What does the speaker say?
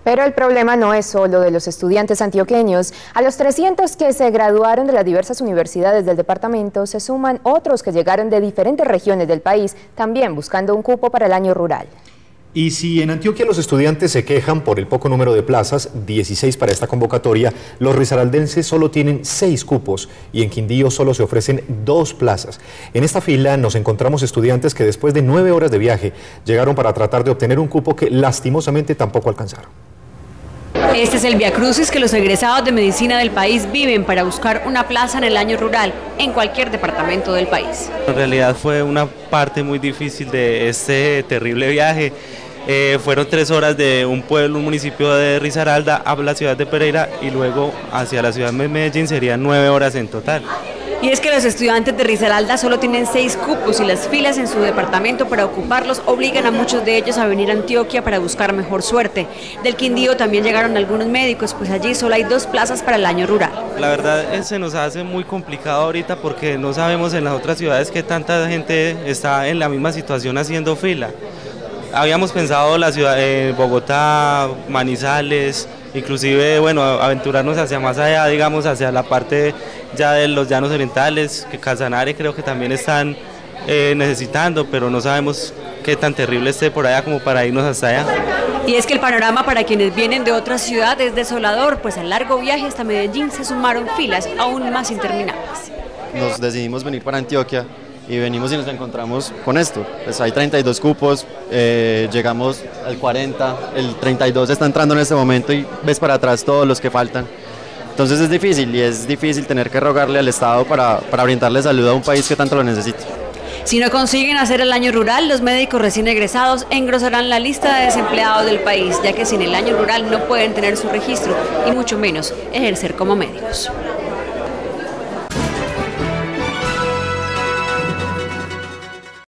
Pero el problema no es solo de los estudiantes antioqueños. A los 300 que se graduaron de las diversas universidades del departamento se suman otros que llegaron de diferentes regiones del país, también buscando un cupo para el año rural. Y si en Antioquia los estudiantes se quejan por el poco número de plazas, 16 para esta convocatoria, los risaraldenses solo tienen 6 cupos y en Quindío solo se ofrecen 2 plazas. En esta fila nos encontramos estudiantes que después de 9 horas de viaje llegaron para tratar de obtener un cupo que lastimosamente tampoco alcanzaron. Este es el viacrucis que los egresados de medicina del país viven para buscar una plaza en el año rural en cualquier departamento del país. En realidad fue una parte muy difícil de este terrible viaje. Fueron 3 horas de un pueblo, un municipio de Risaralda a la ciudad de Pereira y luego hacia la ciudad de Medellín serían 9 horas en total. Y es que los estudiantes de Risaralda solo tienen 6 cupos y las filas en su departamento para ocuparlos obligan a muchos de ellos a venir a Antioquia para buscar mejor suerte. Del Quindío también llegaron algunos médicos, pues allí solo hay 2 plazas para el año rural. La verdad se nos hace muy complicado ahorita porque no sabemos en las otras ciudades que tanta gente está en la misma situación haciendo fila. Habíamos pensado la ciudad de Bogotá, Manizales, inclusive bueno, aventurarnos hacia más allá, digamos hacia la parte ya de los llanos orientales, que Casanare creo que también están necesitando, pero no sabemos qué tan terrible esté por allá como para irnos hasta allá. Y es que el panorama para quienes vienen de otras ciudades es desolador, pues al largo viaje hasta Medellín se sumaron filas aún más interminables. Nos decidimos venir para Antioquia y venimos y nos encontramos con esto. Pues hay 32 cupos, llegamos al 40, el 32 está entrando en este momento y ves para atrás todos los que faltan. Entonces es difícil tener que rogarle al Estado para brindarle salud a un país que tanto lo necesita. Si no consiguen hacer el año rural, los médicos recién egresados engrosarán la lista de desempleados del país, ya que sin el año rural no pueden tener su registro y mucho menos ejercer como médicos.